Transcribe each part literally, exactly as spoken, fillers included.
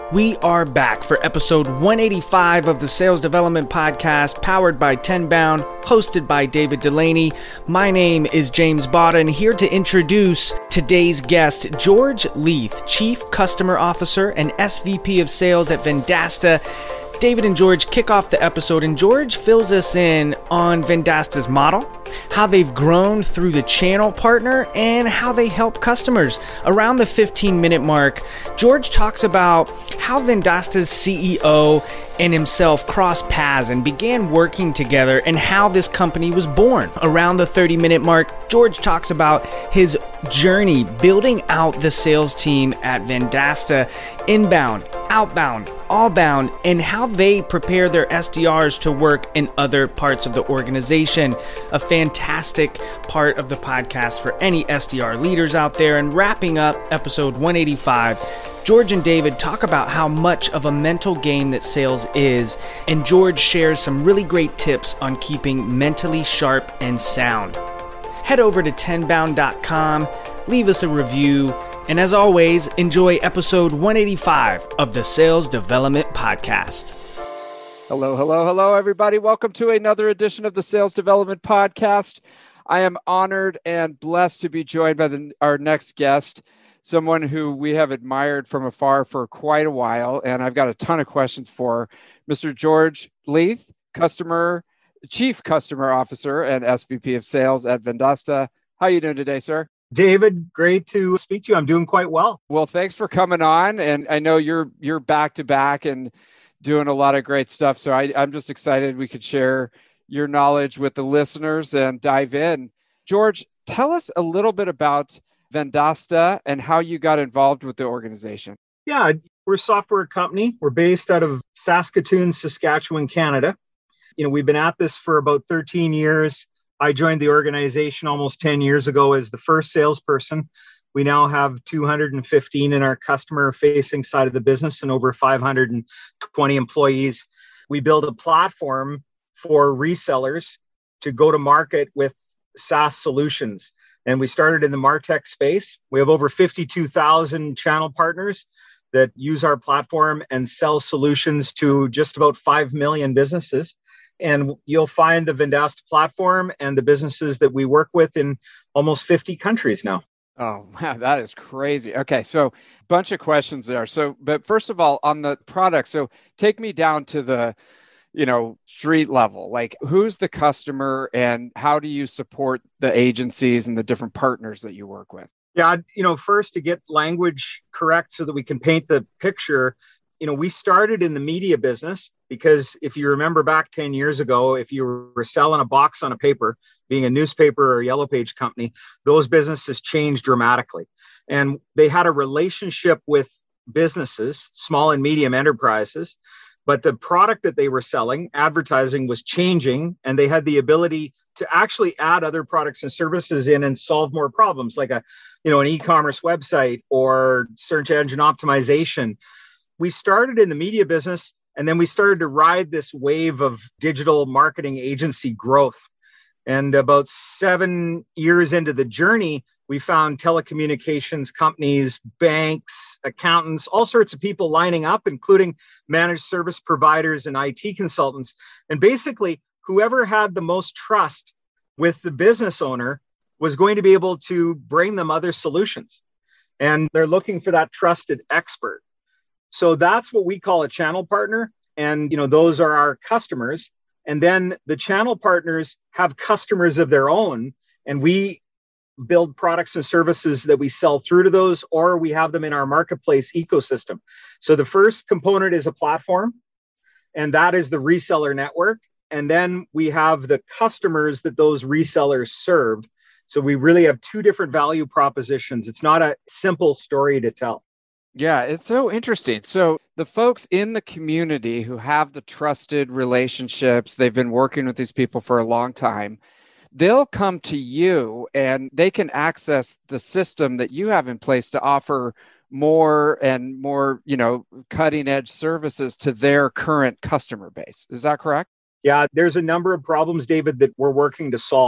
We are back for episode one eighty-five of the Sales Development Podcast, powered by Tenbound, hosted by David Delaney. My name is James Botta, and here to introduce today's guest, George Leith, Chief Customer Officer and S V P of Sales at Vendasta. David and George kick off the episode, and George fills us in on Vendasta's model, how they've grown through the channel partner, and how they help customers. Around the fifteen minute mark, George talks about how Vendasta's C E O and himself crossed paths and began working together, and how this company was born. Around the thirty minute mark, George talks about his journey building out the sales team at Vendasta, inbound, outbound, allbound, and how they prepare their S D Rs to work in other parts of the organization. A fantastic part of the podcast for any S D R leaders out there. And wrapping up episode one eighty-five, George and David talk about how much of a mental game that sales is, and George shares some really great tips on keeping mentally sharp and sound. Head over to tenbound dot com, leave us a review, and as always, enjoy episode one eighty-five of the Sales Development Podcast. Hello, hello, hello, everybody. Welcome to another edition of the Sales Development Podcast. I am honored and blessed to be joined by the, our next guest, someone who we have admired from afar for quite a while, and I've got a ton of questions for Mister George Leith, Customer Chief Customer Officer and S V P of Sales at Vendasta. How are you doing today, sir? David, great to speak to you. I'm doing quite well. Well, thanks for coming on. And I know you're you're back to back and doing a lot of great stuff. So I, I'm just excited we could share your knowledge with the listeners and dive in. George, tell us a little bit about Vendasta and how you got involved with the organization. Yeah, we're a software company. We're based out of Saskatoon, Saskatchewan, Canada. You know, we've been at this for about thirteen years. I joined the organization almost ten years ago as the first salesperson. We now have two hundred fifteen in our customer-facing side of the business and over five hundred twenty employees. We build a platform for resellers to go to market with SaaS solutions. And we started in the MarTech space. We have over fifty-two thousand channel partners that use our platform and sell solutions to just about five million businesses. And you'll find the Vendasta platform and the businesses that we work with in almost fifty countries now. Oh, wow, that is crazy. Okay, so bunch of questions there. So, but first of all, on the product, so take me down to the, you know, street level. Like, who's the customer and how do you support the agencies and the different partners that you work with? Yeah, you know, first to get language correct so that we can paint the picture, you know, we started in the media business because if you remember back ten years ago, if you were selling a box on a paper, being a newspaper or a yellow page company, those businesses changed dramatically. And they had a relationship with businesses, small and medium enterprises, but the product that they were selling, advertising, was changing, and they had the ability to actually add other products and services in and solve more problems, like a, you know, an e-commerce website or search engine optimization. We started in the media business, and then we started to ride this wave of digital marketing agency growth. And about seven years into the journey, we found telecommunications companies, banks, accountants, all sorts of people lining up, including managed service providers and I T consultants. And basically, whoever had the most trust with the business owner was going to be able to bring them other solutions. And they're looking for that trusted expert. So that's what we call a channel partner. And, you know, those are our customers. And then the channel partners have customers of their own. And we build products and services that we sell through to those, or we have them in our marketplace ecosystem. So the first component is a platform, and that is the reseller network. And then we have the customers that those resellers serve. So we really have two different value propositions. It's not a simple story to tell. Yeah, it's so interesting. So the folks in the community who have the trusted relationships, they've been working with these people for a long time, they'll come to you and they can access the system that you have in place to offer more and more, you know, cutting edge services to their current customer base. Is that correct? Yeah, there's a number of problems, David, that we're working to solve.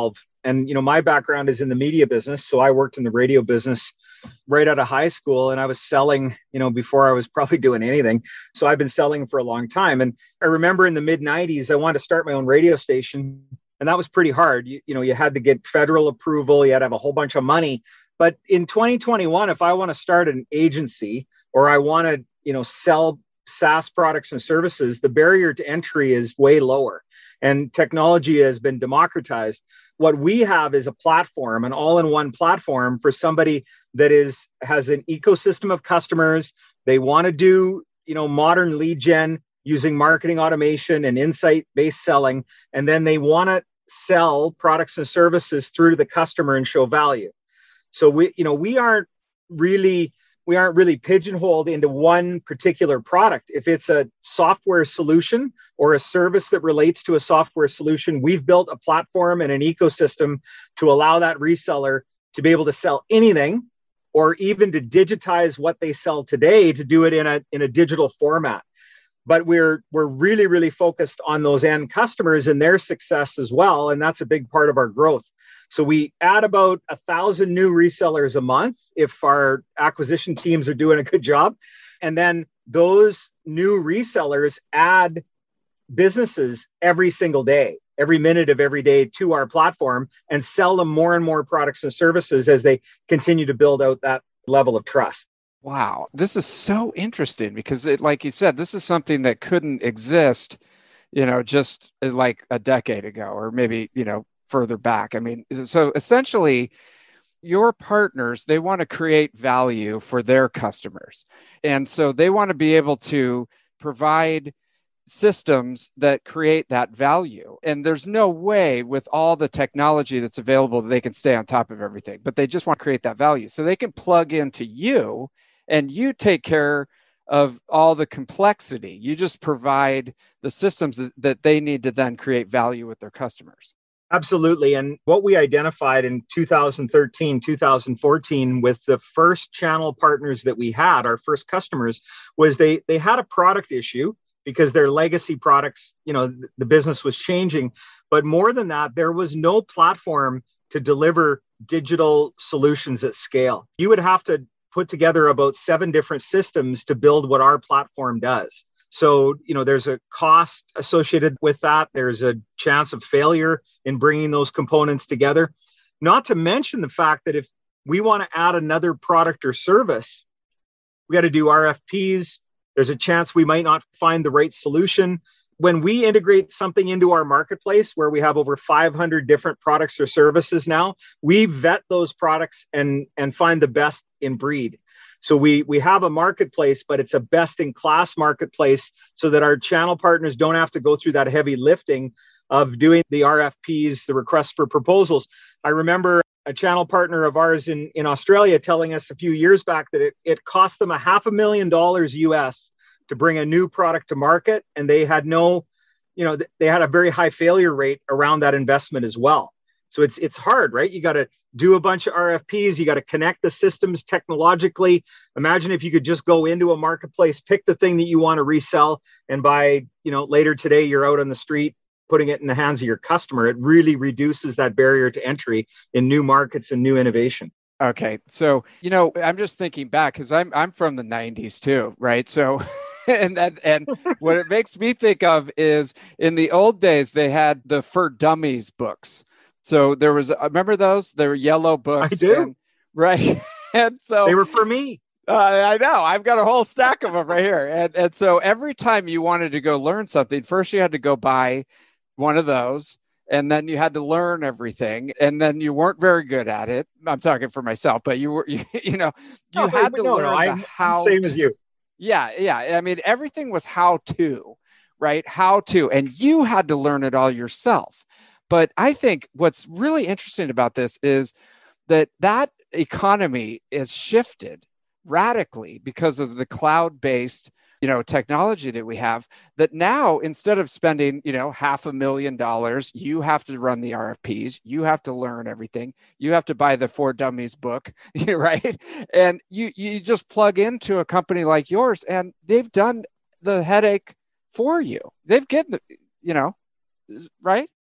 And, you know, my background is in the media business. So I worked in the radio business right out of high school, and I was selling, you know, before I was probably doing anything. So I've been selling for a long time. And I remember in the mid nineties, I wanted to start my own radio station. And that was pretty hard. You, you know, you had to get federal approval. You had to have a whole bunch of money. But in twenty twenty-one, if I want to start an agency or I want to, you know, sell SaaS products and services, the barrier to entry is way lower. And technology has been democratized. What we have is a platform, an all-in-one platform for somebody that is has an ecosystem of customers. They want to do, you know, modern lead gen using marketing automation and insight-based selling, and then they want to sell products and services through to the customer and show value. So we, you know, we aren't really we aren't really pigeonholed into one particular product. If it's a software solution or a service that relates to a software solution, we've built a platform and an ecosystem to allow that reseller to be able to sell anything, or even to digitize what they sell today to do it in a in a digital format. But we're we're really, really focused on those end customers and their success as well. And that's a big part of our growth. So we add about a thousand new resellers a month if our acquisition teams are doing a good job. And then those new resellers add businesses every single day, every minute of every day to our platform, and sell them more and more products and services as they continue to build out that level of trust. Wow. This is so interesting because, it, like you said, this is something that couldn't exist, you know, just like a decade ago, or maybe, you know, further back. I mean, so essentially your partners, they want to create value for their customers. And so they want to be able to provide systems that create that value. And there's no way with all the technology that's available that they can stay on top of everything, but they just want to create that value. So they can plug into you and you take care of all the complexity. You just provide the systems that, that they need to then create value with their customers. Absolutely. And what we identified in two thousand thirteen, two thousand fourteen with the first channel partners that we had, our first customers, was they they had a product issue because their legacy products, you know, the business was changing. But more than that, there was no platform to deliver digital solutions at scale. You would have to put together about seven different systems to build what our platform does. So, you know, there's a cost associated with that. There's a chance of failure in bringing those components together. Not to mention the fact that if we want to add another product or service, we got to do R F Ps. There's a chance we might not find the right solution. When we integrate something into our marketplace where we have over five hundred different products or services now, we vet those products and, and find the best in breed. So we we have a marketplace, but it's a best-in-class marketplace so that our channel partners don't have to go through that heavy lifting of doing the R F Ps, the requests for proposals. I remember a channel partner of ours in, in Australia telling us a few years back that it, it cost them a half a million dollars U S to bring a new product to market. And they had no, you know, they had a very high failure rate around that investment as well. So it's it's hard, right? You got to do a bunch of R F Ps. You got to connect the systems technologically. Imagine if you could just go into a marketplace, pick the thing that you want to resell, and by, you know, later today, you're out on the street putting it in the hands of your customer. It really reduces that barrier to entry in new markets and new innovation. Okay. So, you know, I'm just thinking back because I'm I'm from the nineties too, right? So and that and what it makes me think of is in the old days, they had the For Dummies books. So there was, remember those? They were yellow books. I do. And, right. And so they were for me. Uh, I know. I've got a whole stack of them right here. And, and so every time you wanted to go learn something, first you had to go buy one of those. And then you had to learn everything. And then you weren't very good at it. I'm talking for myself, but you were, you, you know, you no, had wait, to no, learn no, the I'm, how. I'm same as you. Yeah. Yeah. I mean, everything was how to, right? How to, and you had to learn it all yourself. But I think what's really interesting about this is that that economy is shifted radically because of the cloud-based, you know, technology that we have, that now instead of spending, you know, half a million dollars, you have to run the R F Ps, you have to learn everything, you have to buy the For Dummies book, right? And you you just plug into a company like yours and they've done the headache for you. They've given, you know, right?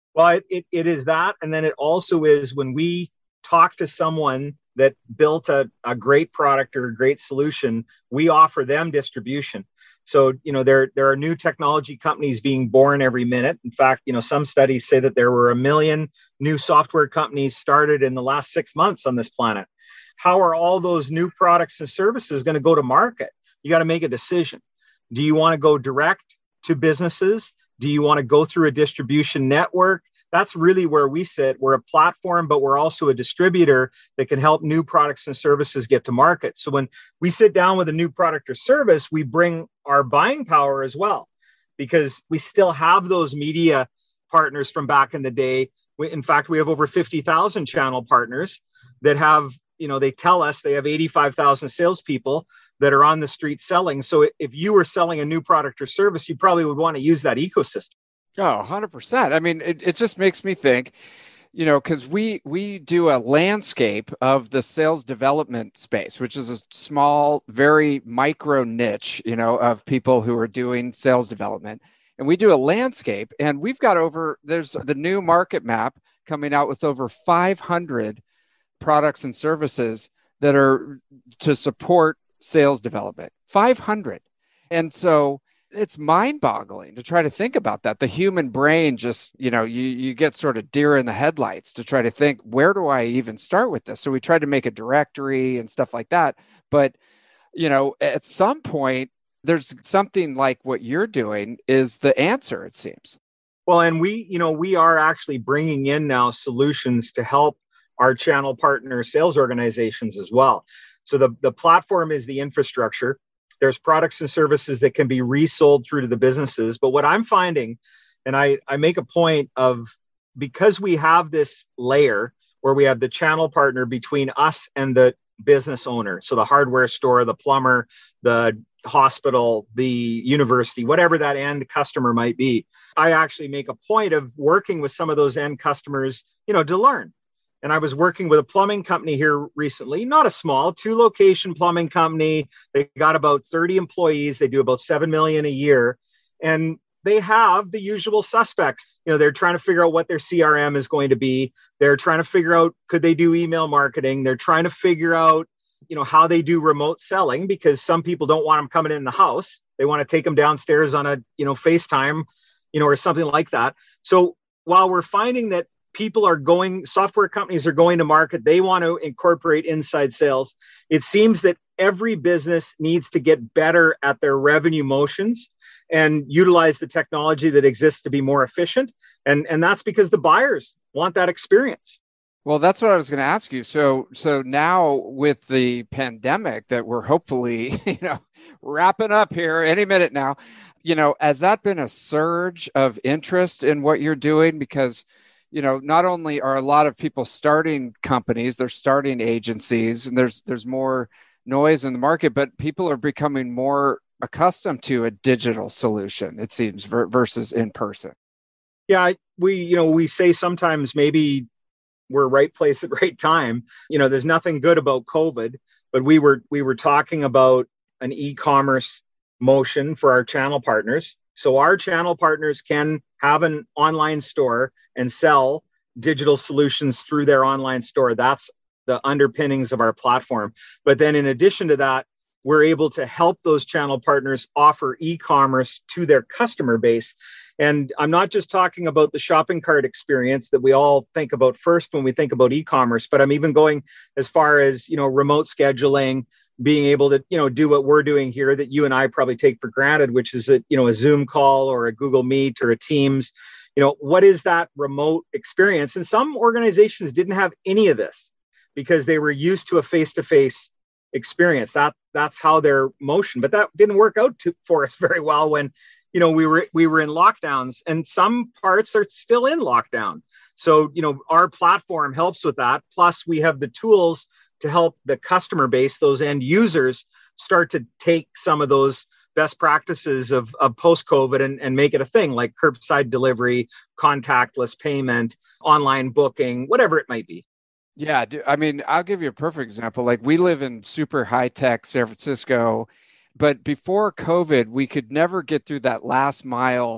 Well, it, it, it is that. And then it also is when we talk to someone that built a, a great product or a great solution, we offer them distribution. So, you know, there, there are new technology companies being born every minute. In fact, you know, some studies say that there were a million new software companies started in the last six months on this planet. How are all those new products and services going to go to market? You got to make a decision. Do you want to go direct to businesses? Do you want to go through a distribution network? That's really where we sit. We're a platform, but we're also a distributor that can help new products and services get to market. So when we sit down with a new product or service, we bring our buying power as well, because we still have those media partners from back in the day. We, in fact, we have over fifty thousand channel partners that have, you know, they tell us they have eighty-five thousand salespeople that are on the street selling. So if you were selling a new product or service, you probably would want to use that ecosystem. Oh, one hundred percent. I mean, it, it just makes me think, you know, because we we do a landscape of the sales development space, which is a small, very micro niche, you know, of people who are doing sales development. And we do a landscape, and we've got over, there's the new market map coming out with over five hundred products and services that are to support sales development. five hundred. And so it's mind-boggling to try to think about that. The human brain just, you know, you, you get sort of deer in the headlights to try to think, where do I even start with this? So we tried to make a directory and stuff like that. But, you know, at some point, there's something like what you're doing is the answer, it seems. Well, and we, you know, we are actually bringing in now solutions to help our channel partner sales organizations as well. So the, the platform is the infrastructure. There's products and services that can be resold through to the businesses. But what I'm finding, and I, I make a point of, because we have this layer where we have the channel partner between us and the business owner. So the hardware store, the plumber, the hospital, the university, whatever that end customer might be. I actually make a point of working with some of those end customers, you know, to learn. And I was working with a plumbing company here recently, not a small, two location plumbing company. They got about thirty employees. They do about seven million a year. And they have the usual suspects. You know, they're trying to figure out what their C R M is going to be. They're trying to figure out, could they do email marketing? They're trying to figure out, you know, how they do remote selling, because some people don't want them coming in the house. They want to take them downstairs on a, you know, FaceTime, you know, or something like that. So while we're finding that people are going, software companies are going to market, they want to incorporate inside sales, it seems that every business needs to get better at their revenue motions and utilize the technology that exists to be more efficient. And, and that's because the buyers want that experience. Well, that's what I was going to ask you. So, so now with the pandemic that we're hopefully, you know, wrapping up here any minute now, you know, has that been a surge of interest in what you're doing? Because, you know, not only are a lot of people starting companies, they're starting agencies, and there's there's more noise in the market, but people are becoming more accustomed to a digital solution, it seems, versus in person. Yeah, we, you know, we say sometimes maybe we're right place at right time. You know, there's nothing good about COVID, but we were we were talking about an e-commerce motion for our channel partners. So our channel partners can have an online store and sell digital solutions through their online store. That's the underpinnings of our platform. But then in addition to that, we're able to help those channel partners offer e-commerce to their customer base. And I'm not just talking about the shopping cart experience that we all think about first when we think about e-commerce, but I'm even going as far as, you know, remote scheduling, being able to, you know, do what we're doing here that you and I probably take for granted, which is a, you know, a Zoom call or a Google Meet or a Teams. You know, what is that remote experience? And some organizations didn't have any of this because they were used to a face-to-face experience. That that's how their motion, but that didn't work out to, for us very well when, you know, we were we were in lockdowns, and some parts are still in lockdown. So, you know, our platform helps with that. Plus, we have the tools to help the customer base, those end users, start to take some of those best practices of, of post-COVID and, and make it a thing, like curbside delivery, contactless payment, online booking, whatever it might be. Yeah, I mean, I'll give you a perfect example. Like, we live in super high-tech San Francisco, but before COVID, we could never get through that last mile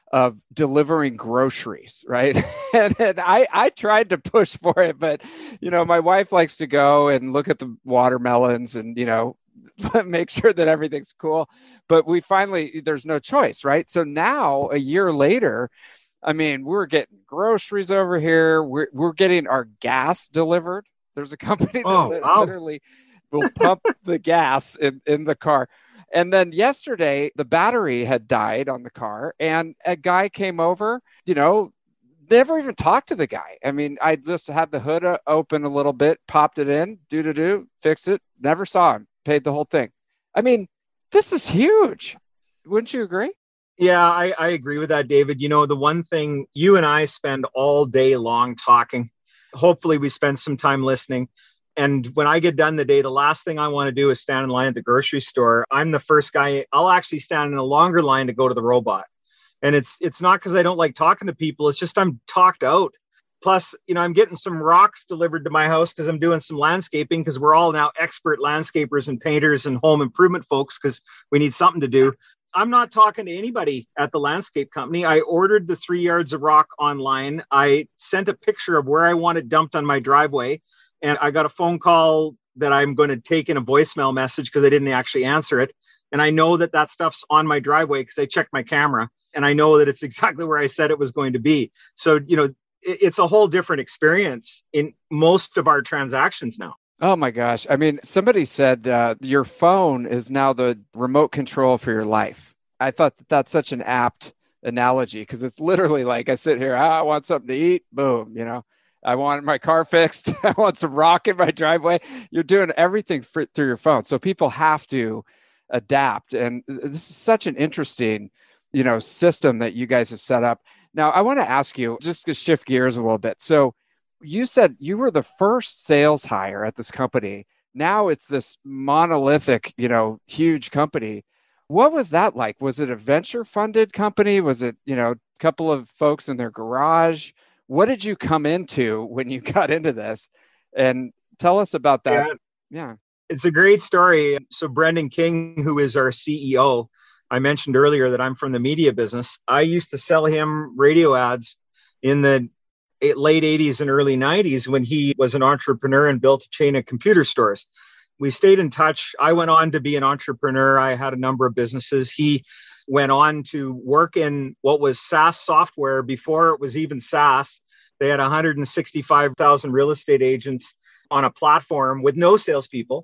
of delivering groceries, right? and, and I, I tried to push for it, but, you know, my wife likes to go and look at the watermelons and, you know, make sure that everything's cool. But we finally, there's no choice, right? So now a year later, I mean, we're getting groceries over here. We're, we're getting our gas delivered. There's a company that Oh, li- wow. literally will pump the gas in, in the car. And then yesterday, the battery had died on the car and a guy came over, you know, never even talked to the guy. I mean, I just had the hood open a little bit, popped it in, do do do, fixed it, never saw him, paid the whole thing. I mean, this is huge. Wouldn't you agree? Yeah, I, I agree with that, David. You know, the one thing you and I spend all day long talking, hopefully we spend some time listening. And when I get done the day, the last thing I want to do is stand in line at the grocery store. I'm the first guy. I'll actually stand in a longer line to go to the robot. And it's it's not because I don't like talking to people. It's just I'm talked out. Plus, you know, I'm getting some rocks delivered to my house because I'm doing some landscaping because we're all now expert landscapers and painters and home improvement folks because we need something to do. I'm not talking to anybody at the landscape company. I ordered the three yards of rock online. I sent a picture of where I want it dumped on my driveway. And I got a phone call that I'm going to take in a voicemail message because I didn't actually answer it. And I know that that stuff's on my driveway because I checked my camera and I know that it's exactly where I said it was going to be. So, you know, it, it's a whole different experience in most of our transactions now. Oh my gosh. I mean, somebody said uh, your phone is now the remote control for your life. I thought that that's such an apt analogy because it's literally like I sit here, ah, I want something to eat, boom, you know. I want my car fixed. I want some rock in my driveway. You're doing everything for, through your phone. So people have to adapt. And this is such an interesting, you know, system that you guys have set up. Now, I want to ask you, just to shift gears a little bit. So you said you were the first sales hire at this company. Now it's this monolithic, you know, huge company. What was that like? Was it a venture funded company? Was it, you know, a couple of folks in their garage? What did you come into when you got into this? And tell us about that. Yeah, yeah. It's a great story. So Brendan King, who is our C E O, I mentioned earlier that I'm from the media business. I used to sell him radio ads in the late eighties and early nineties when he was an entrepreneur and built a chain of computer stores. We stayed in touch. I went on to be an entrepreneur. I had a number of businesses. He went on to work in what was SaaS software before it was even SaaS. They had one hundred sixty-five thousand real estate agents on a platform with no salespeople.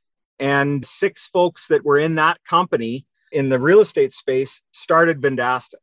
And six folks that were in that company in the real estate space started Vendasta.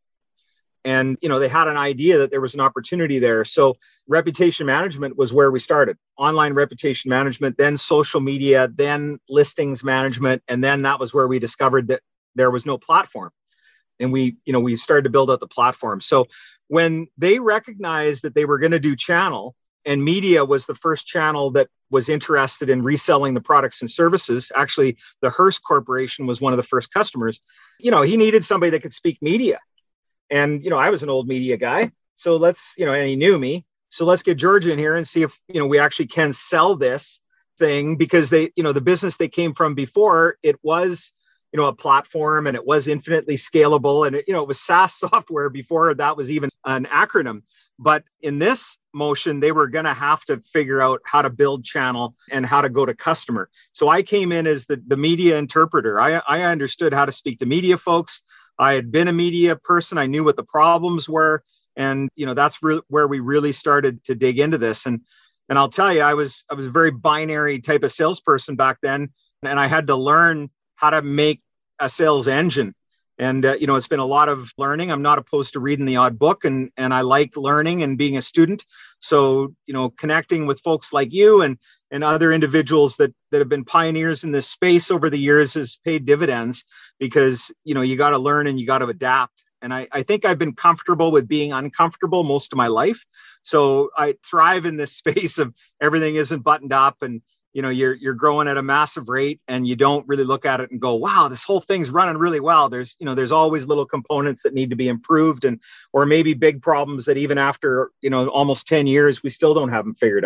And, you know, they had an idea that there was an opportunity there. So reputation management was where we started. Online reputation management, then social media, then listings management. And then that was where we discovered that there was no platform. And we, you know, we started to build out the platform. So when they recognized that they were going to do channel, and media was the first channel that was interested in reselling the products and services. Actually, the Hearst Corporation was one of the first customers. You know, he needed somebody that could speak media. And, you know, I was an old media guy. So let's, you know, and he knew me. So let's get George in here and see if, you know, we actually can sell this thing because they, you know, the business they came from before, it was, you know, a platform and it was infinitely scalable. And, it, you know, it was SaaS software before that was even an acronym. But in this motion, they were going to have to figure out how to build channel and how to go to customer. So I came in as the, the media interpreter. I, I understood how to speak to media folks. I had been a media person. I knew what the problems were. And, you know, that's re- where we really started to dig into this. And, and I'll tell you, I was, I was a very binary type of salesperson back then. And I had to learn how to make a sales engine. And, uh, you know, it's been a lot of learning. I'm not opposed to reading the odd book, and, and I like learning and being a student. So, you know, connecting with folks like you and, and other individuals that, that have been pioneers in this space over the years has paid dividends because, you know, you got to learn and you got to adapt. And I, I think I've been comfortable with being uncomfortable most of my life. So I thrive in this space of everything isn't buttoned up and, you know, you're you're growing at a massive rate and you don't really look at it and go, wow, this whole thing's running really well. There's, you know, there's always little components that need to be improved and, or maybe big problems that even after, you know, almost ten years, we still don't have them figured out.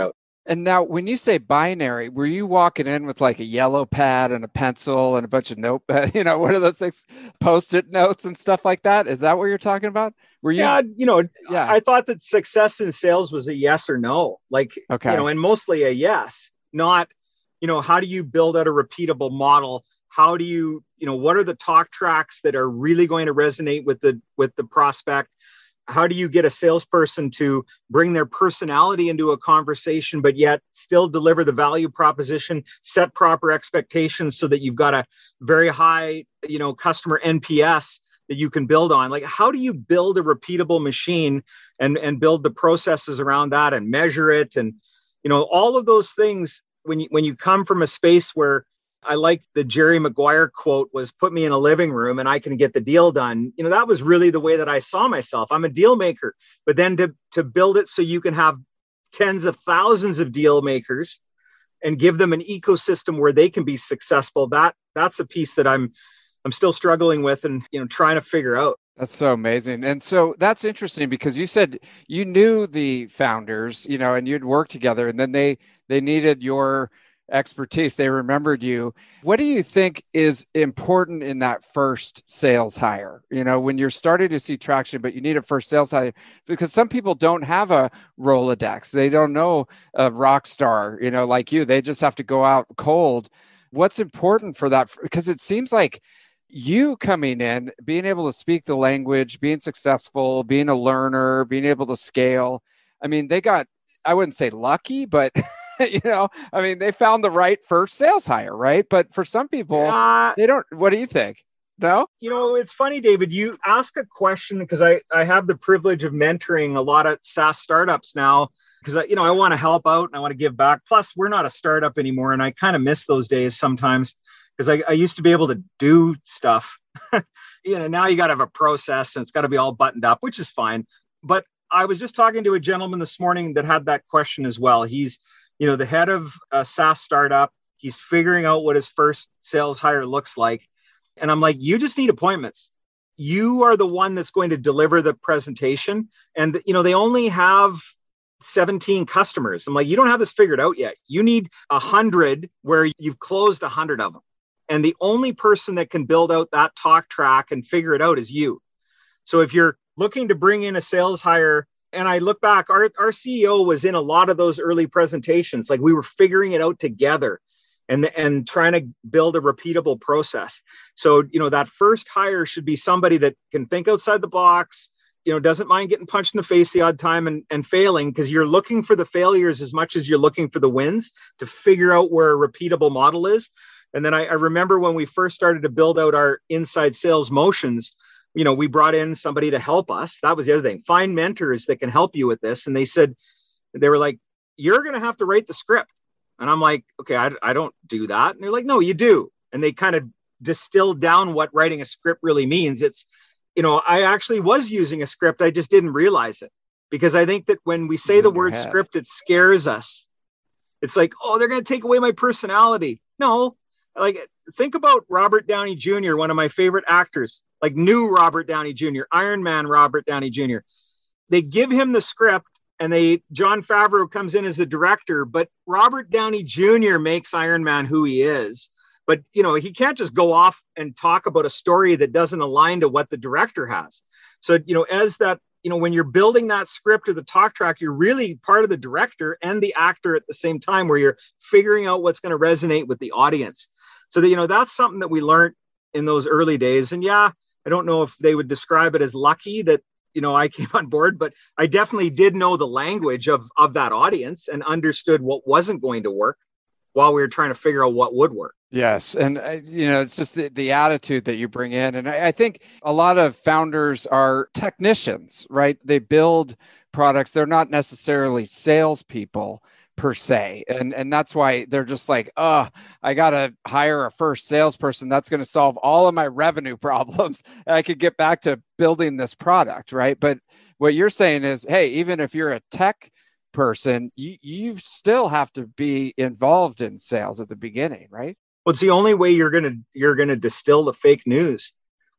And now when you say binary, were you walking in with like a yellow pad and a pencil and a bunch of note, you know, what are those things, post-it notes and stuff like that? Is that what you're talking about? Were you? Yeah, you know, Yeah. I thought that success in sales was a yes or no, like, Okay. you know, and mostly a yes, not, you know, how do you build out a repeatable model? How do you, you know, what are the talk tracks that are really going to resonate with the, with the prospect? How do you get a salesperson to bring their personality into a conversation, but yet still deliver the value proposition, set proper expectations so that you've got a very high, you know, customer N P S that you can build on? Like, how do you build a repeatable machine and, and build the processes around that and measure it? And, you know, all of those things, when you, when you come from a space where, I like the Jerry Maguire quote was, put me in a living room and I can get the deal done. You know, that was really the way that I saw myself. I'm a deal maker, but then to, to build it so you can have tens of thousands of deal makers and give them an ecosystem where they can be successful. That that's a piece that I'm, I'm still struggling with and, you know, trying to figure out. That's so amazing. And so that's interesting because you said you knew the founders, you know, and you'd worked together, and then they, they needed your expertise. They remembered you. What do you think is important in that first sales hire? You know, when you're starting to see traction, but you need a first sales hire, because some people don't have a Rolodex. They don't know a rock star, you know, like you. They just have to go out cold. What's important for that? Because it seems like you coming in, being able to speak the language, being successful, being a learner, being able to scale. I mean, they got, I wouldn't say lucky, but you know, I mean, they found the right first sales hire, right? But for some people, uh, they don't. What do you think? No? You know, it's funny, David, you ask a question because I, I have the privilege of mentoring a lot of SaaS startups now because, I, you know, I want to help out and I want to give back. Plus, we're not a startup anymore. And I kind of miss those days sometimes because I, I used to be able to do stuff. You know, now you got to have a process and it's got to be all buttoned up, which is fine. But I was just talking to a gentleman this morning that had that question as well. He's, you know, the head of a SaaS startup. He's figuring out what his first sales hire looks like. And I'm like, you just need appointments. You are the one that's going to deliver the presentation. And, you know, they only have seventeen customers. I'm like, you don't have this figured out yet. You need a hundred where you've closed a hundred of them. And the only person that can build out that talk track and figure it out is you. So if you're looking to bring in a sales hire, and I look back, our, our C E O was in a lot of those early presentations. Like we were figuring it out together and, and trying to build a repeatable process. So, you know, that first hire should be somebody that can think outside the box, you know, doesn't mind getting punched in the face the odd time and, and failing, because you're looking for the failures as much as you're looking for the wins to figure out where a repeatable model is. And then I, I remember when we first started to build out our inside sales motions, you know, we brought in somebody to help us. That was the other thing. Find mentors that can help you with this. And they said, they were like, you're going to have to write the script. And I'm like, okay, I, I don't do that. And they're like, no, you do. And they kind of distilled down what writing a script really means. It's, you know, I actually was using a script. I just didn't realize it, because I think that when we say the word script, it scares us. It's like, oh, they're going to take away my personality. No, like think about Robert Downey Junior, one of my favorite actors, like new Robert Downey Junior, Iron Man Robert Downey Junior They give him the script and they, Jon Favreau comes in as the director, but Robert Downey Junior makes Iron Man who he is. But, you know, he can't just go off and talk about a story that doesn't align to what the director has. So, you know, as that, you know, when you're building that script or the talk track, you're really part of the director and the actor at the same time, where you're figuring out what's going to resonate with the audience. So that, you know, that's something that we learned in those early days. And yeah, I don't know if they would describe it as lucky that, you know, I came on board, but I definitely did know the language of, of that audience and understood what wasn't going to work while we were trying to figure out what would work. Yes. And, uh, you know, it's just the, the attitude that you bring in. And I, I think a lot of founders are technicians, right? They build products. They're not necessarily salespeople per se. And, and that's why they're just like, oh, I got to hire a first salesperson that's going to solve all of my revenue problems. And I could get back to building this product, right? But what you're saying is, hey, even if you're a tech person, you, you still have to be involved in sales at the beginning, right? Well, it's the only way you're going to, you're going to distill the fake news.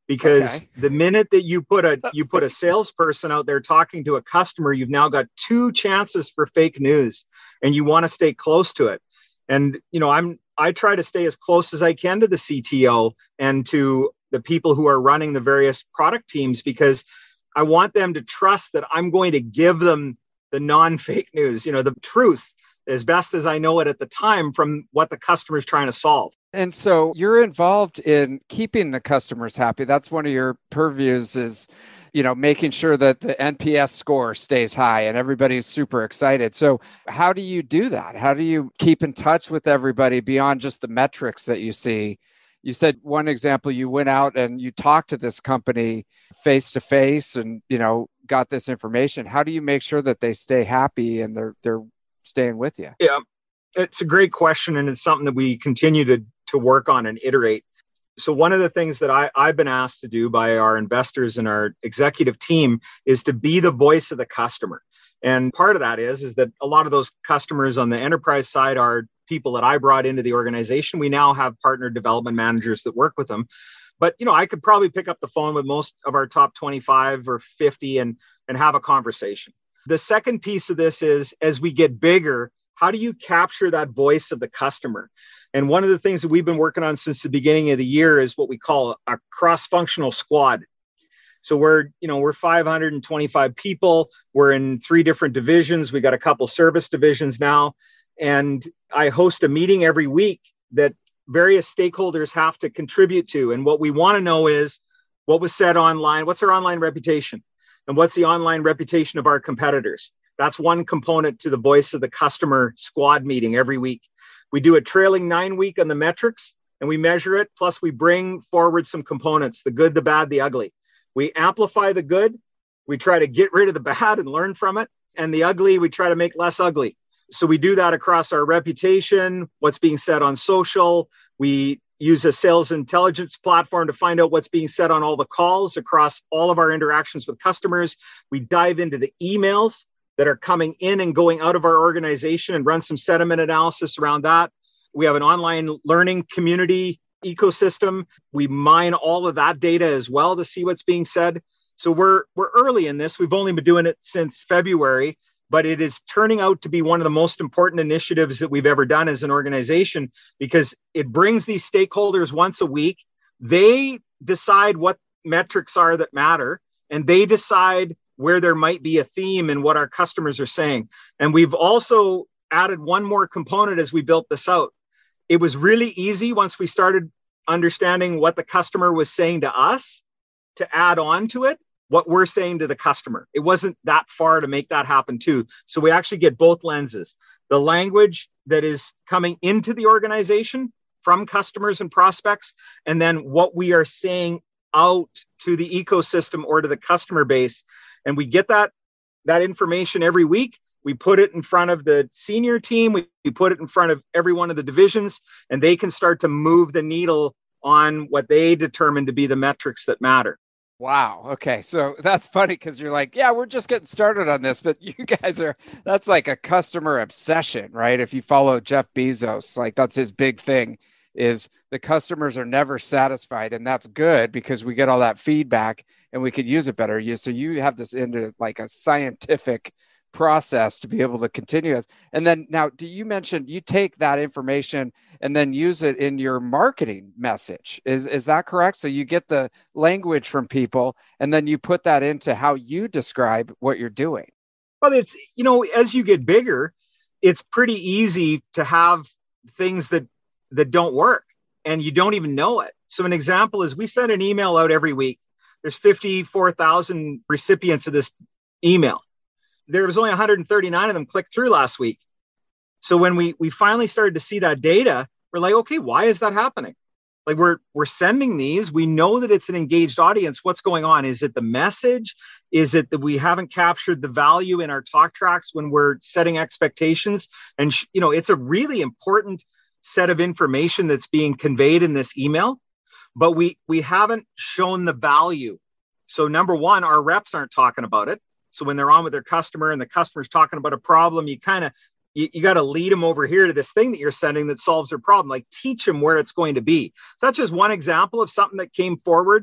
because Okay. the minute that you put a you put a salesperson out there talking to a customer, you've now got two chances for fake news, and you want to stay close to it. And you know, I'm I try to stay as close as I can to the C T O and to the people who are running the various product teams, because I want them to trust that I'm going to give them the non-fake news, you know, the truth as best as I know it at the time from what the customer is trying to solve. And so you're involved in keeping the customers happy. That's one of your purviews is, you know, making sure that the N P S score stays high and everybody's super excited. So how do you do that? How do you keep in touch with everybody beyond just the metrics that you see? You said one example, you went out and you talked to this company face to face and, you know, got this information. How do you make sure that they stay happy and they're they're staying with you? Yeah, it's a great question. And it's something that we continue to, to work on and iterate. So one of the things that I, I've been asked to do by our investors and our executive team is to be the voice of the customer. And part of that is, is that a lot of those customers on the enterprise side are people that I brought into the organization. We now have partner development managers that work with them. But, you know, I could probably pick up the phone with most of our top twenty-five or fifty and, and have a conversation. The second piece of this is, as we get bigger, how do you capture that voice of the customer? And one of the things that we've been working on since the beginning of the year is what we call a cross-functional squad. So we're, you know, we're five hundred twenty-five people. We're in three different divisions. We got a couple service divisions now. And I host a meeting every week that various stakeholders have to contribute to. And what we want to know is what was said online, what's our online reputation, and what's the online reputation of our competitors. That's one component to the voice of the customer squad meeting every week. We do a trailing nine week on the metrics and we measure it. Plus we bring forward some components, the good, the bad, the ugly. We amplify the good. We try to get rid of the bad and learn from it. And the ugly, we try to make less ugly. So we do that across our reputation, what's being said on social. We use a sales intelligence platform to find out what's being said on all the calls across all of our interactions with customers. We dive into the emails that are coming in and going out of our organization and run some sentiment analysis around that. We have an online learning community ecosystem. We mine all of that data as well to see what's being said. So we're we're early in this. We've only been doing it since February, but it is turning out to be one of the most important initiatives that we've ever done as an organization, because it brings these stakeholders once a week. They decide what metrics are that matter, and they decide where there might be a theme in what our customers are saying. And we've also added one more component as we built this out. It was really easy once we started understanding what the customer was saying to us to add on to it what we're saying to the customer. It wasn't that far to make that happen too. So we actually get both lenses, the language that is coming into the organization from customers and prospects, and then what we are saying out to the ecosystem or to the customer base. And we get that, that information every week. We put it in front of the senior team. We, we put it in front of every one of the divisions, and they can start to move the needle on what they determine to be the metrics that matter. Wow. Okay. So that's funny because you're like, yeah, we're just getting started on this, but you guys are, that's like a customer obsession, right? If you follow Jeff Bezos, like that's his big thing is the customers are never satisfied. And that's good because we get all that feedback and we could use it better. You, so you have this into like a scientific process to be able to continue this. And then now, do you mention you take that information and then use it in your marketing message? Is is that correct? So you get the language from people and then you put that into how you describe what you're doing. Well, it's, you know, as you get bigger, it's pretty easy to have things that that don't work and you don't even know it. So an example is we send an email out every week. There's fifty-four thousand recipients of this email. There was only one hundred thirty-nine of them clicked through last week. So when we we finally started to see that data, we're like, okay, why is that happening? Like we're we're sending these. We know that it's an engaged audience. What's going on? Is it the message? Is it that we haven't captured the value in our talk tracks when we're setting expectations? And sh- you know, it's a really important set of information that's being conveyed in this email, but we we haven't shown the value. So number one, our reps aren't talking about it. So when they're on with their customer and the customer's talking about a problem, you kind of, you, you got to lead them over here to this thing that you're sending that solves their problem, like teach them where it's going to be. So that's just one example of something that came forward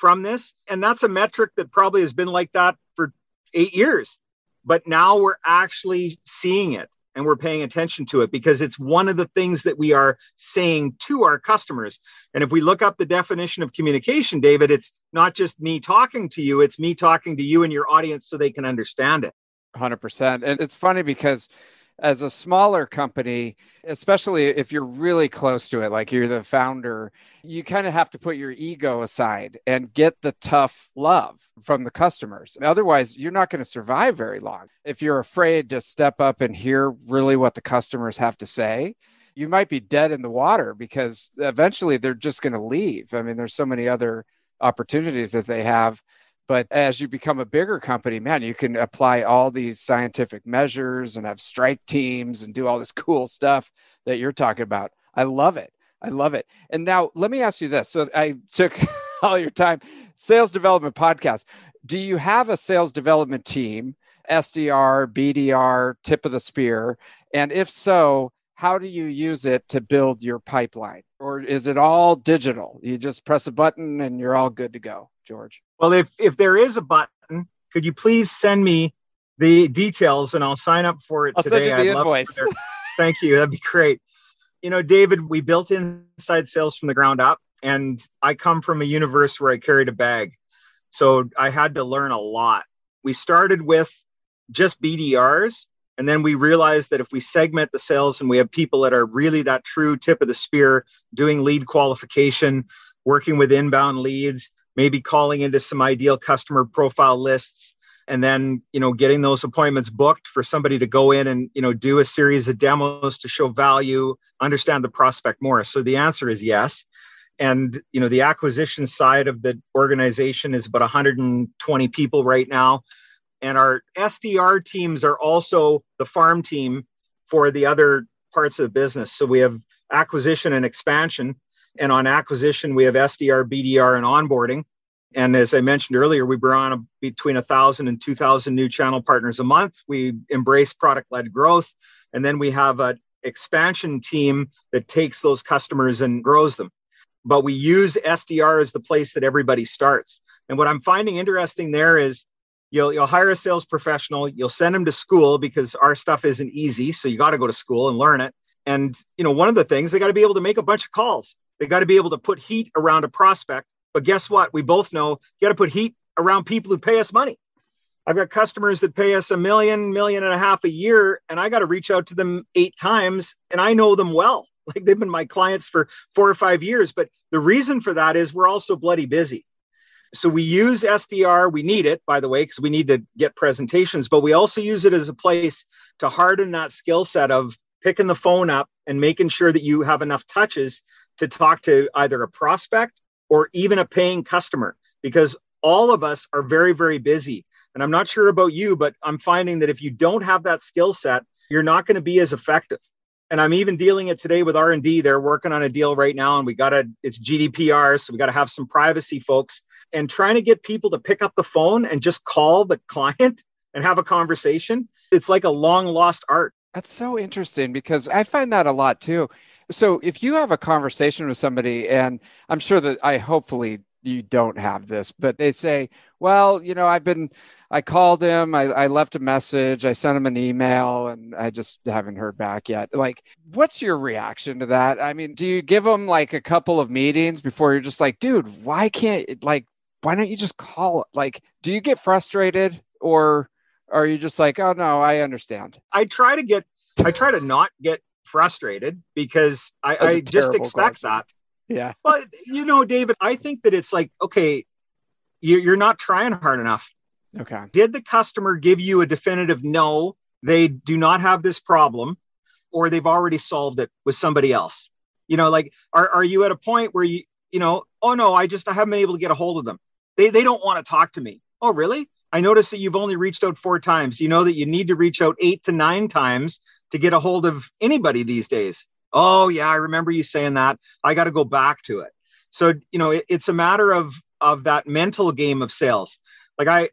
from this. And that's a metric that probably has been like that for eight years. But now we're actually seeing it and we're paying attention to it because it's one of the things that we are saying to our customers. And if we look up the definition of communication, David, it's not just me talking to you, it's me talking to you and your audience so they can understand it. one hundred percent. And it's funny because as a smaller company, especially if you're really close to it, like you're the founder, you kind of have to put your ego aside and get the tough love from the customers. Otherwise, you're not going to survive very long. If you're afraid to step up and hear really what the customers have to say, you might be dead in the water because eventually they're just going to leave. I mean, there's so many other opportunities that they have. But as you become a bigger company, man, you can apply all these scientific measures and have strike teams and do all this cool stuff that you're talking about. I love it. I love it. And now let me ask you this. So I took all your time. Sales development podcast. Do you have a sales development team, S D R, B D R, tip of the spear? And if so, how do you use it to build your pipeline? Or is it all digital? You just press a button and you're all good to go, George? Well, if, if there is a button, could you please send me the details and I'll sign up for it I'll today. send you the I'd invoice. Love Thank you. That'd be great. You know, David, we built inside sales from the ground up, and I come from a universe where I carried a bag. So I had to learn a lot. We started with just B D Rs. And then we realized that if we segment the sales and we have people that are really that true tip of the spear, doing lead qualification, working with inbound leads, maybe calling into some ideal customer profile lists, and then, you know, getting those appointments booked for somebody to go in and, you know, do a series of demos to show value, understand the prospect more. So the answer is yes. And, you know, the acquisition side of the organization is about one hundred twenty people right now. And our S D R teams are also the farm team for the other parts of the business. So we have acquisition and expansion. And on acquisition, we have S D R, B D R, and onboarding. And as I mentioned earlier, we bring on a, between one thousand and two thousand new channel partners a month. We embrace product-led growth. And then we have an expansion team that takes those customers and grows them. But we use S D R as the place that everybody starts. And what I'm finding interesting there is You'll, you'll hire a sales professional, you'll send them to school because our stuff isn't easy. So you got to go to school and learn it. And, you know, one of the things, they got to be able to make a bunch of calls. They got to be able to put heat around a prospect. But guess what? We both know you got to put heat around people who pay us money. I've got customers that pay us a million, million and a half a year, and I got to reach out to them eight times, and I know them well. Like they've been my clients for four or five years. But the reason for that is we're all so bloody busy. So we use S D R. We need it, by the way, because we need to get presentations, but we also use it as a place to harden that skill set of picking the phone up and making sure that you have enough touches to talk to either a prospect or even a paying customer, because all of us are very, very busy. And I'm not sure about you, but I'm finding that if you don't have that skill set, you're not going to be as effective. And I'm even dealing it today with R and D. They're working on a deal right now, and we got to, it's G D P R, so we got to have some privacy folks. And trying to get people to pick up the phone and just call the client and have a conversation, it's like a long lost art. That's so interesting because I find that a lot too. So if you have a conversation with somebody, and I'm sure that I hopefully you don't have this, but they say, well, you know, I've been, I called him, I, I left a message, I sent him an email, and I just haven't heard back yet. Like, what's your reaction to that? I mean, do you give them like a couple of meetings before you're just like, dude, why can't, like, why don't you just call? Like, do you get frustrated, or are you just like, oh no, I understand? I try to get, I try to not get frustrated because I, I just expect question. that. Yeah. But, you know, David, I think that it's like, okay, you, you're not trying hard enough. Okay. Did the customer give you a definitive no, they do not have this problem, or they've already solved it with somebody else? You know, like, are, are you at a point where you, you know, oh no, I just, I haven't been able to get a hold of them. They they don't want to talk to me. Oh, really? I noticed that you've only reached out four times. You know that you need to reach out eight to nine times to get a hold of anybody these days. Oh, yeah, I remember you saying that. I got to go back to it. So, you know, it, it's a matter of of that mental game of sales. Like I,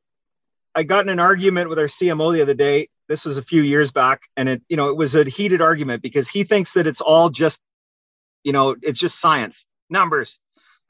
I got in an argument with our C M O the other day. This was a few years back, and it, you know, it was a heated argument because he thinks that it's all just, you know, it's just science, numbers.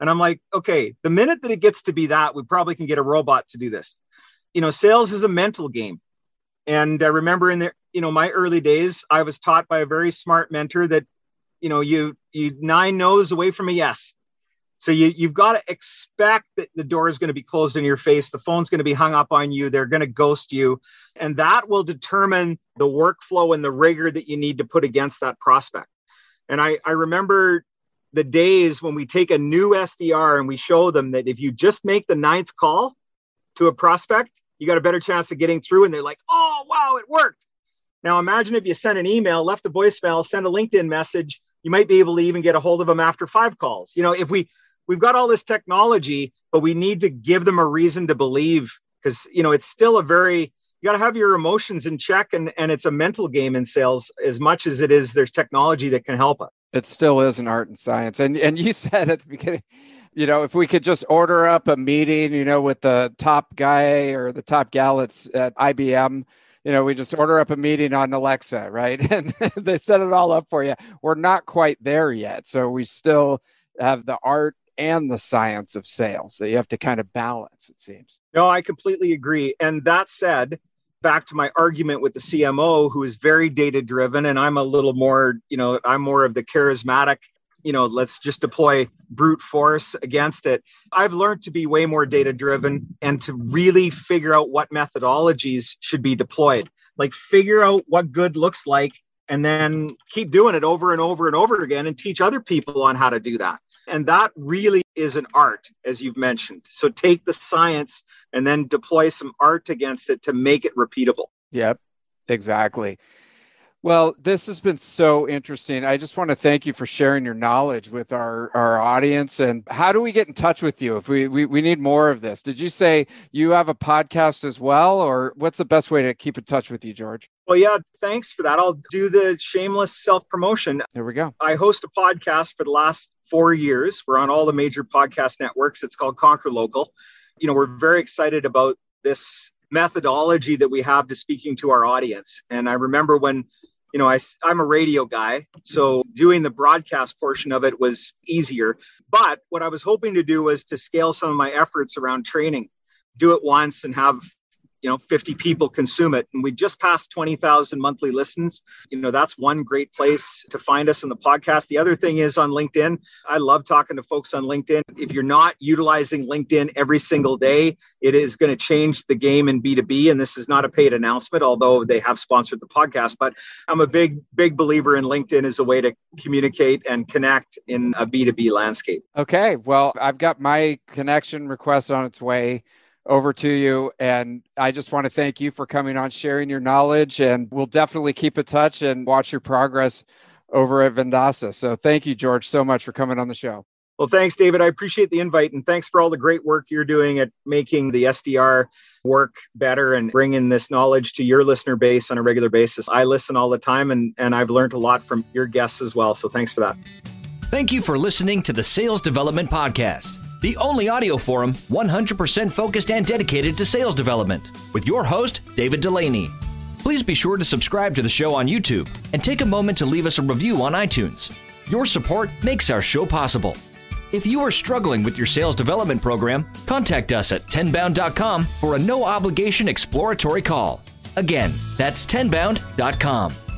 And I'm like, okay, the minute that it gets to be that, we probably can get a robot to do this. You know, sales is a mental game. And I remember in the, you know, my early days, I was taught by a very smart mentor that, you know, you, you nine no's away from a yes. So you, you've got to expect that the door is going to be closed in your face. The phone's going to be hung up on you. They're going to ghost you. And that will determine the workflow and the rigor that you need to put against that prospect. And I, I remember the days when we take a new S D R and we show them that if you just make the ninth call to a prospect, you got a better chance of getting through. And they're like, oh, wow, it worked. Now, imagine if you sent an email, left a voicemail, sent a LinkedIn message, you might be able to even get a hold of them after five calls. You know, if we, we've got all this technology, but we need to give them a reason to believe, because, you know, it's still a very, you got to have your emotions in check, and, and it's a mental game in sales as much as it is there's technology that can help us. It still is an art and science. And and you said at the beginning, you know, if we could just order up a meeting, you know, with the top guy or the top gal at, at I B M, you know, we just order up a meeting on Alexa, right? And they set it all up for you. We're not quite there yet. So we still have the art and the science of sales. So you have to kind of balance, it seems. No, I completely agree. And that said, back to my argument with the C M O, who is very data driven, and I'm a little more, you know, I'm more of the charismatic, you know, let's just deploy brute force against it. I've learned to be way more data driven and to really figure out what methodologies should be deployed. Like figure out what good looks like and then keep doing it over and over and over again and teach other people on how to do that. And that really is an art, as you've mentioned. So take the science and then deploy some art against it to make it repeatable. Yep, exactly. Well, this has been so interesting. I just want to thank you for sharing your knowledge with our, our audience. And how do we get in touch with you if we, we, we need more of this? Did you say you have a podcast as well, or what's the best way to keep in touch with you, George? Well, yeah, thanks for that. I'll do the shameless self-promotion. There we go. I host a podcast for the last four years. We're on all the major podcast networks. It's called Conquer Local. You know, we're very excited about this methodology that we have to speaking to our audience. And I remember when, you know, I, I'm a radio guy, so doing the broadcast portion of it was easier. But what I was hoping to do was to scale some of my efforts around training, do it once and have, you know, fifty people consume it. And we just passed twenty thousand monthly listens. You know, that's one great place to find us in the podcast. The other thing is on LinkedIn. I love talking to folks on LinkedIn. If you're not utilizing LinkedIn every single day, it is going to change the game in B two B. And this is not a paid announcement, although they have sponsored the podcast. But I'm a big, big believer in LinkedIn as a way to communicate and connect in a B two B landscape. Okay. Well, I've got my connection request on its way over to you. And I just want to thank you for coming on, sharing your knowledge, and we'll definitely keep in touch and watch your progress over at Vendasta. So thank you, George, so much for coming on the show. Well, thanks, David. I appreciate the invite, and thanks for all the great work you're doing at making the S D R work better and bringing this knowledge to your listener base on a regular basis. I listen all the time, and, and I've learned a lot from your guests as well. So thanks for that. Thank you for listening to the Sales Development Podcast, the only audio forum one hundred percent focused and dedicated to sales development, with your host, David Delaney. Please be sure to subscribe to the show on YouTube and take a moment to leave us a review on iTunes. Your support makes our show possible. If you are struggling with your sales development program, contact us at tenbound dot com for a no-obligation exploratory call. Again, that's tenbound dot com.